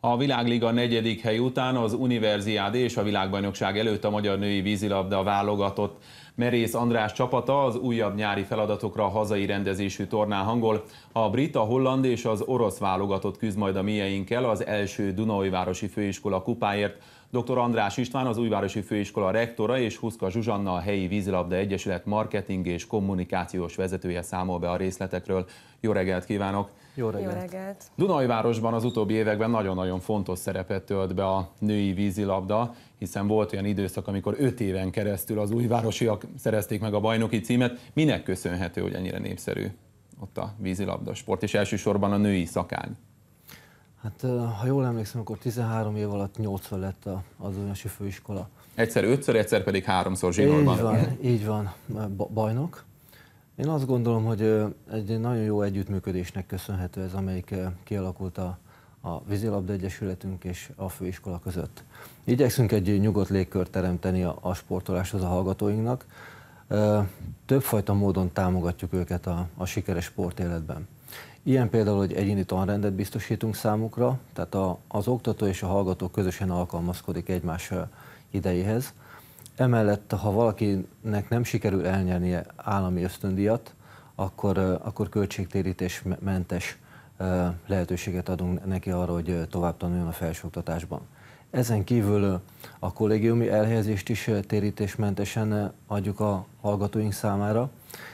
A világliga 4. hely után az Universiade és a világbajnokság előtt a magyar női vízilabda válogatott Merész András csapata az újabb nyári feladatokra a hazai rendezésű tornán hangol. A brit, a holland és az orosz válogatott küzd majd a mieinkkel az első Dunaújvárosi Főiskola kupáért. Dr. András István, az Újvárosi Főiskola rektora, és Huszka Zsuzsanna, a helyi vízilabda egyesület marketing és kommunikációs vezetője számol be a részletekről. Jó reggelt kívánok! Jó reggelt! Dunaújvárosban az utóbbi években nagyon-nagyon fontos szerepet tölt be a női vízilabda, hiszen volt olyan időszak, amikor 5 éven keresztül az újvárosiak szerezték meg a bajnoki címet. Minek köszönhető, hogy ennyire népszerű ott a vízilabda sport, és elsősorban a női szakág? Hát, ha jól emlékszem, akkor 13 év alatt 80 lett az Újvárosi Főiskola. Egyszer 5-ször, egyszer pedig 3-szor zsinórban. Így van, bajnok. Én azt gondolom, hogy egy nagyon jó együttműködésnek köszönhető ez, amelyik kialakult a vízilabda egyesületünk és a főiskola között. Igyekszünk egy nyugodt légkört teremteni a sportoláshoz a hallgatóinknak. Többfajta módon támogatjuk őket a sikeres sportéletben. Ilyen például, hogy egyéni tanrendet biztosítunk számukra, tehát az oktató és a hallgató közösen alkalmazkodik egymás idejéhez. Emellett, ha valakinek nem sikerül elnyernie állami ösztöndíjat, akkor költségtérítésmentes lehetőséget adunk neki arra, hogy tovább tanuljon a felsőoktatásban. Ezen kívül a kollégiumi elhelyezést is térítésmentesen adjuk a hallgatóink számára,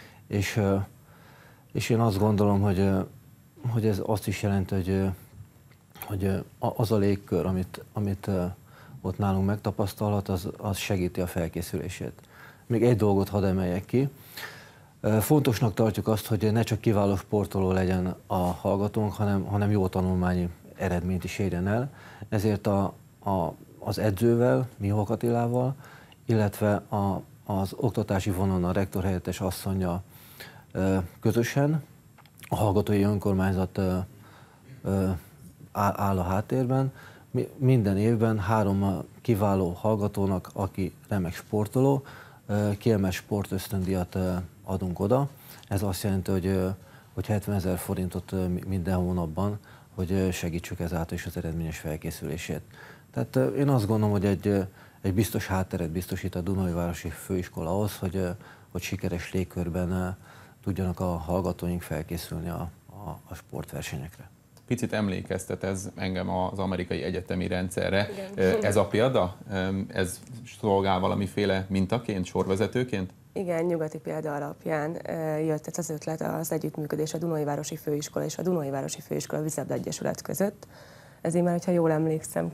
és én azt gondolom, hogy ez azt is jelenti, hogy az a légkör, amit ott nálunk megtapasztalhat, az segíti a felkészülését. Még egy dolgot hadd emeljek ki. Fontosnak tartjuk azt, hogy ne csak kiváló sportoló legyen a hallgatónk, hanem jó tanulmányi eredményt is érjen el. Ezért az edzővel, Mihok Attilával, illetve az oktatási vonalon a rektor helyettes asszonnyal közösen a hallgatói önkormányzat áll a háttérben. Minden évben 3 kiváló hallgatónak, aki remek sportoló, kiemelt sportösztöndíjat adunk oda. Ez azt jelenti, hogy 70 000 forintot minden hónapban, hogy segítsük ezáltal is az eredményes felkészülését. Tehát én azt gondolom, hogy egy biztos hátteret biztosít a Dunaújvárosi Főiskola ahhoz, hogy sikeres légkörben tudjanak a hallgatóink felkészülni a sportversenyekre. Picit emlékeztet ez engem az amerikai egyetemi rendszerre. Igen. Ez a példa? Ez szolgál valamiféle mintaként, sorvezetőként? Igen, nyugati példa alapján jött ez az ötlet, az együttműködés a Dunaújvárosi Főiskola és a Dunaújvárosi Főiskola Vízilabda Egyesület között. Ez így már, hogyha jól emlékszem,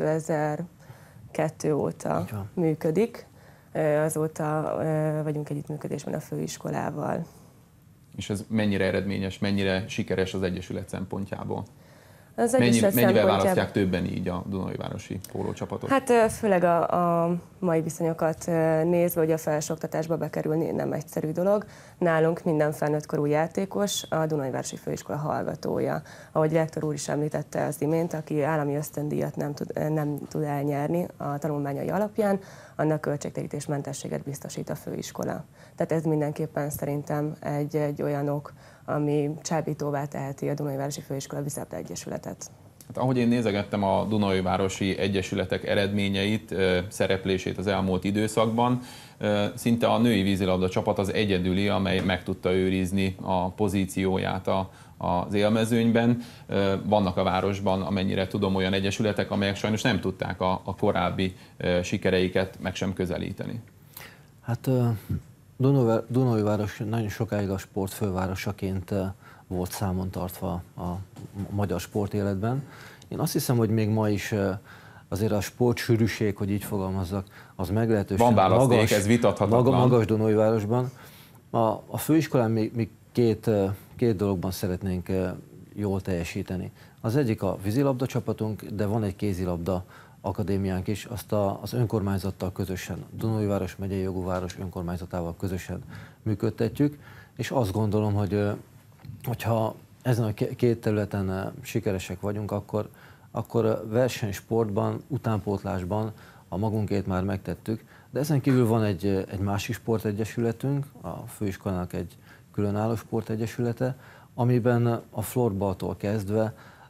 2002 óta működik. Azóta vagyunk együttműködésben a főiskolával. És ez mennyire eredményes, mennyire sikeres az egyesület szempontjából? Mennyivel választják többen így a Dunaújvárosi pólócsapatot? Hát főleg a mai viszonyokat nézve, hogy a felsőoktatásba bekerülni nem egyszerű dolog. Nálunk minden felnőtt korú játékos a Dunaújvárosi Főiskola hallgatója. Ahogy rektor úr is említette az imént, aki állami ösztöndíjat nem tud elnyerni a tanulmányai alapján, annak költségtérítésmentességet biztosít a főiskola. Tehát ez mindenképpen szerintem egy olyan ok, ami csábítóvá teheti a Dunaújvárosi Főiskola Vízilabda Egyesületet. Hát, ahogy én nézegettem a Dunaújvárosi egyesületek eredményeit, szereplését az elmúlt időszakban, szinte a női vízilabda csapat az egyedüli, amely meg tudta őrizni a pozícióját az élmezőnyben. Vannak a városban, amennyire tudom, olyan egyesületek, amelyek sajnos nem tudták a korábbi sikereiket meg sem közelíteni. Hát Dunaújváros nagyon sokáig a sport fővárosaként volt számon tartva a magyar sportéletben. Én azt hiszem, hogy még ma is azért a sportsűrűség, hogy így fogalmazzak, az meglehetősen magas, ez vitathatatlan. Magas Dunaújvárosban. A főiskolán még két dologban szeretnénk jól teljesíteni. Az egyik a vízilabda csapatunk, de van egy kézilabda akadémiánk is, azt az önkormányzattal közösen, Dunaújváros megyei jogú város önkormányzatával közösen működtetjük, és azt gondolom, hogyha ezen a két területen sikeresek vagyunk, akkor versenysportban, utánpótlásban a magunkét már megtettük, de ezen kívül van egy másik sportegyesületünk, a főiskolának egy különálló sportegyesülete, amiben a florbaltól kezdve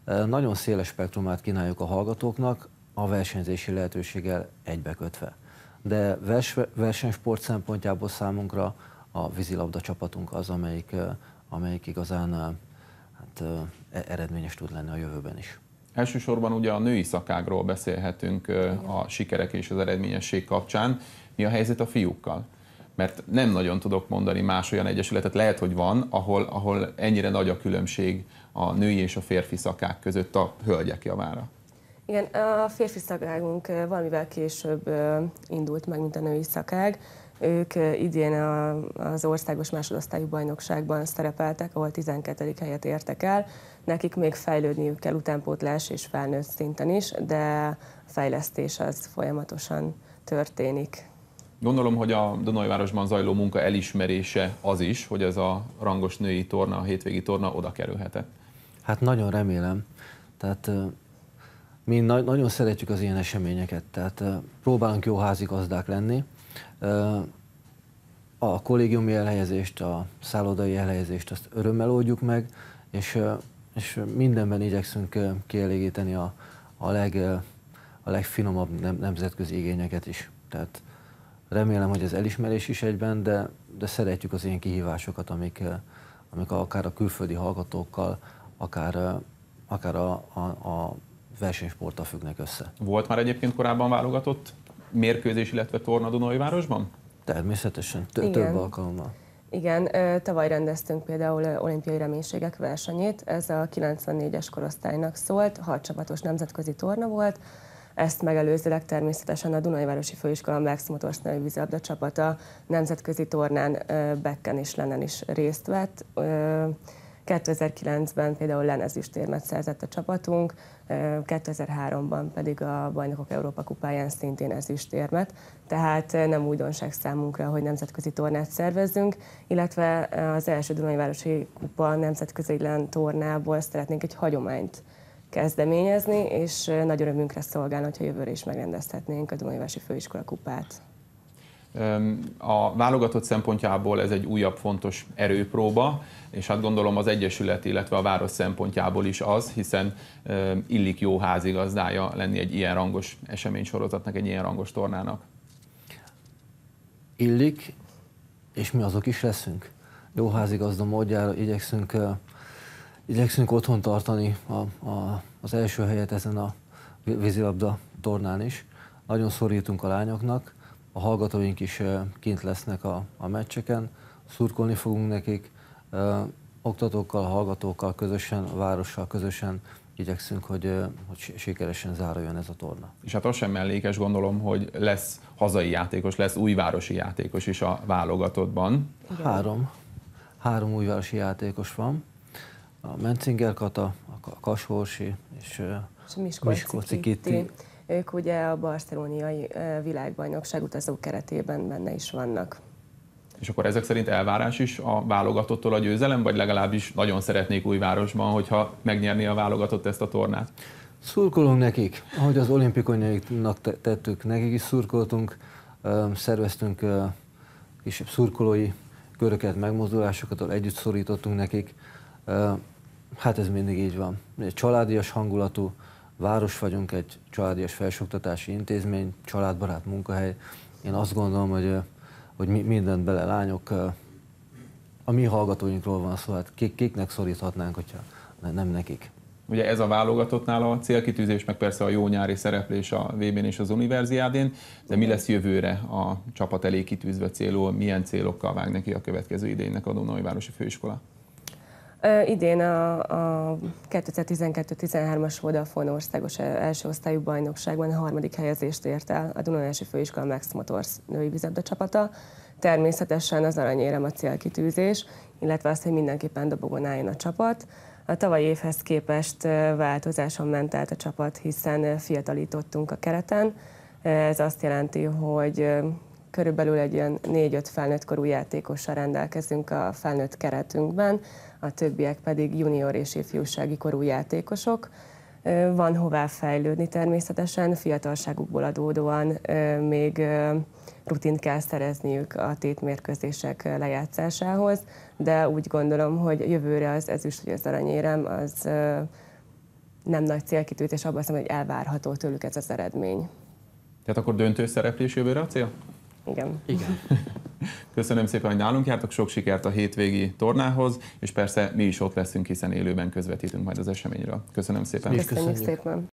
Nagyon széles spektrumát kínáljuk a hallgatóknak, a versenyzési lehetőséggel egybekötve. De versenysport szempontjából számunkra a vízilabda csapatunk az, amelyik igazán eredményes tud lenni a jövőben is. Elsősorban ugye a női szakágról beszélhetünk a sikerek és az eredményesség kapcsán. Mi a helyzet a fiúkkal? Mert nem nagyon tudok mondani más olyan egyesületet, lehet, hogy van, ahol ennyire nagy a különbség a női és a férfi szakák között a hölgyek javára. Igen, a férfi szakágunk valamivel később indult meg, mint a női szakág. Ők idén az országos másodosztályú bajnokságban szerepeltek, ahol 12. helyet értek el. Nekik még fejlődniük kell utánpótlás és felnőtt szinten is, de a fejlesztés az folyamatosan történik. Gondolom, hogy a Dunajvárosban zajló munka elismerése az is, hogy ez a rangos női torna, a hétvégi torna oda kerülhetett. Hát nagyon remélem. Tehát mi nagyon szeretjük az ilyen eseményeket, tehát próbálunk jó házigazdák lenni. A kollégiumi elhelyezést, a szállodai elhelyezést azt örömmel oldjuk meg, és mindenben igyekszünk kielégíteni a legfinomabb nemzetközi igényeket is. Tehát remélem, hogy ez elismerés is egyben, de szeretjük az ilyen kihívásokat, amik akár a külföldi hallgatókkal, akár a versenysporttal függnek össze. Volt már egyébként korábban válogatott mérkőzés, illetve torna Dunajvárosban? Természetesen, több alkalommal. Igen, tavaly rendeztünk például olimpiai reménységek versenyét, ez a 94-es korosztálynak szólt, 6 csapatos nemzetközi torna volt. Ezt megelőzőleg természetesen a Dunajvárosi Főiskola Max Motors női vízilabda csapata nemzetközi tornán Bekken és Lenen is részt vett. 2009-ben például Len ezüstérmet szerzett a csapatunk, 2003-ban pedig a Bajnokok Európa kupáján szintén ezüstérmet, tehát nem újdonság számunkra, hogy nemzetközi tornát szervezzünk, illetve az első Dunajvárosi kupa nemzetközi Len tornából szeretnénk egy hagyományt kezdeményezni, és nagy örömünkre szolgálna, hogyha jövőre is megrendezhetnénk a Dunajvárosi Főiskola kupát. A válogatott szempontjából ez egy újabb fontos erőpróba, és hát gondolom az egyesület, illetve a város szempontjából is az, hiszen illik jó házigazdája lenni egy ilyen rangos eseménysorozatnak, egy ilyen rangos tornának. Illik, és mi azok is leszünk. Jó házigazda módjára igyekszünk otthon tartani az első helyet ezen a vízilabda tornán is. Nagyon szorítunk a lányoknak, a hallgatóink is kint lesznek a meccseken, szurkolni fogunk nekik, oktatókkal, hallgatókkal közösen, a várossal közösen igyekszünk, hogy sikeresen záruljon ez a torna. És hát az sem mellékes, gondolom, hogy lesz hazai játékos, lesz újvárosi játékos is a válogatottban. Három újvárosi játékos van. A Mencinger Kata, a Kashorsi és Miskolci Kitti. Ők ugye a barcelonai világbajnokság utazó keretében benne is vannak. És akkor ezek szerint elvárás is a válogatottól a győzelem, vagy legalábbis nagyon szeretnék Újvárosban, hogyha megnyerni a válogatott ezt a tornát? Szurkolunk nekik, ahogy az olimpikonyaiknak tettük, nekik is szurkoltunk, szerveztünk kisebb szurkolói köröket, megmozdulásokat, ahol együtt szorítottunk nekik. Hát ez mindig így van. Egy családias hangulatú város vagyunk, egy családias felsőoktatási intézmény, családbarát munkahely. Én azt gondolom, hogy mindent bele lányok, a mi hallgatóinkról van szó, hát kiknek szoríthatnánk, hogyha nem nekik. Ugye ez a válogatottnál a célkitűzés, meg persze a jó nyári szereplés a VB-n és az Universiádén, de mi lesz jövőre a csapat elé kitűzve célul, milyen célokkal vág neki a következő idénynek a Dunajvárosi Főiskola? Idén a 2012-13-as Vodafone országos első osztályú bajnokságban a 3. helyezést ért el a Dunajvárosi Főiskola Max Motors női vízilabda csapata. Természetesen az aranyérem a célkitűzés, illetve azt, hogy mindenképpen dobogon álljon a csapat. A tavalyi évhez képest változáson ment át a csapat, hiszen fiatalítottunk a kereten. Ez azt jelenti, hogy körülbelül egy ilyen 4-5 felnőtt korú játékossal rendelkezünk a felnőtt keretünkben, a többiek pedig junior és ifjúsági korú játékosok. Van hová fejlődni természetesen, fiatalságukból adódóan még rutint kell szerezniük a tétmérkőzések lejátszásához, de úgy gondolom, hogy jövőre az ezüst vagy az aranyérem az nem nagy célkitűzés, abban hiszem, hogy elvárható tőlük ez az eredmény. Tehát akkor döntő szereplés jövőre a cél? Igen. Igen. Köszönöm szépen, hogy nálunk jártak, sok sikert a hétvégi tornához, és persze mi is ott leszünk, hiszen élőben közvetítünk majd az eseményről. Köszönöm szépen. Mi is Köszönjük köszönjük. szépen.